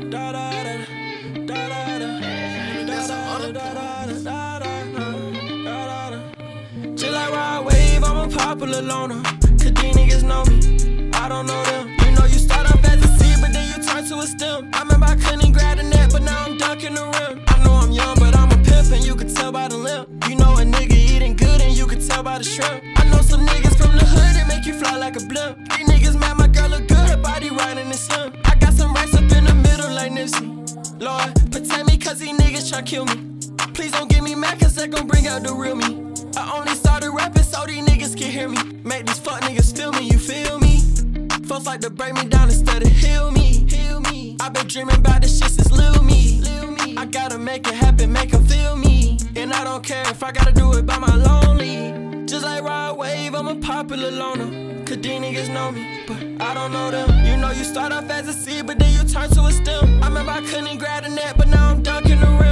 Just like Rod Wave, I'm a popular loner. Cause these niggas know me, I don't know them. You know you start off as a seed, but then you turn to a stem. I remember I couldn't grab the net, but now I'm dunking the rim. I know I'm young, but I'm a pimp, and you can tell by the limp. You know a nigga eating good, and you can tell by the shrimp. I know some niggas from the hood that make you fly like a blimp. These niggas mad, my girl look good, her body right and it's slim. I got some racks up in the middle like Nipsey. Lord, protect me cause these niggas try kill me. Please don't get me mad cause that gon' bring out the real me. I only started rapping so these niggas can hear me. Make these fuck niggas feel me, you feel me? Folks like to break me down instead of heal me. I been dreaming about this shit since Lil Me. I gotta make it happen, make her feel me. And I don't care if I gotta do it by my lonely. Just like Rod Wave, I'm a popular loner. Cause these niggas know me, but I don't know them. You know you start off as a seed, but then you turn to a stem. I remember I couldn't grab the net, but now I'm dunking the rim.